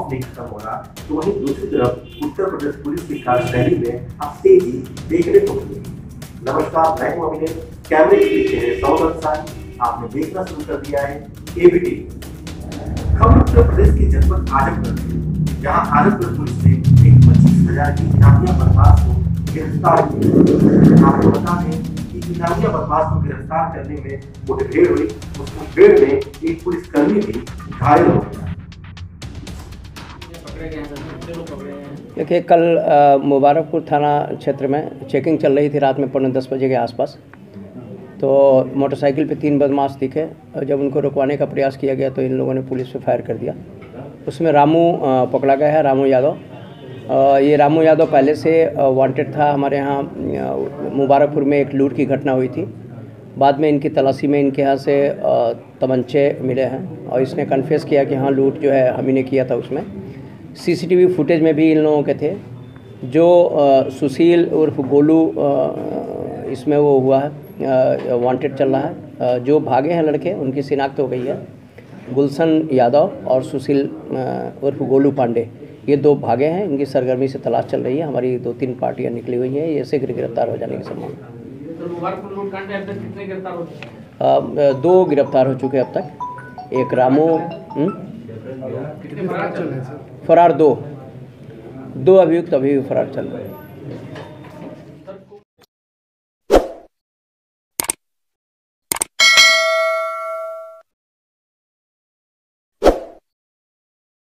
खौफ नहीं खत्म हो रहा, तो वहीं दूसरी तरफ उत्तर प्रदेश पुलिस की कार्यशैली में अब तेजी देखने को मिली। नमस्कार, मैं हूं अभिनय। कैमरे के पीछे सौरभ अंसारी। आपने देखना शुरू कर दिया है एबीटी। खबर उत्तर प्रदेश के जनपद आजमगढ़ से, जहां आजमगढ़ पुलिस ने एक 25,000 की इनामिया बदमाश को गिरफ्तार किया। आपको बता दें कि इनामिया बदमाश को गिरफ्तार करने में मुठभेड़ हुई। उस मुठभेड़ में एक पुलिसकर्मी भी घायल हो गया। देखिए, कल मुबारकपुर थाना क्षेत्र में चेकिंग चल रही थी रात में 9:45 बजे के आसपास। तो मोटरसाइकिल पे 3 बदमाश दिखे और जब उनको रुकवाने का प्रयास किया गया तो इन लोगों ने पुलिस पे फायर कर दिया। उसमें रामू पकड़ा गया है, रामू यादव। ये रामू यादव पहले से वांटेड था। हमारे यहाँ मुबारकपुर में एक लूट की घटना हुई थी। बाद में इनकी तलाशी में इनके यहाँ से तमंचे मिले हैं और इसने कन्फेस किया कि हाँ, लूट जो है हम ही ने किया था। उसमें सीसीटीवी फुटेज में भी इन लोगों के थे। जो सुशील उर्फ गोलू इसमें वो हुआ है, वांटेड चल रहा है। जो भागे हैं लड़के उनकी शिनाख्त हो गई है। गुलशन यादव और सुशील उर्फ गोलू पांडे, ये 2 भागे हैं। इनकी सरगर्मी से तलाश चल रही है। हमारी 2-3 पार्टियां निकली हुई हैं, ये शीघ्र गिरफ्तार हो जाने की संभावना। 2 गिरफ्तार हो चुके अब तक। एक रामू फरार, 2 अभियुक्त अभी फरार चल रहे हैं।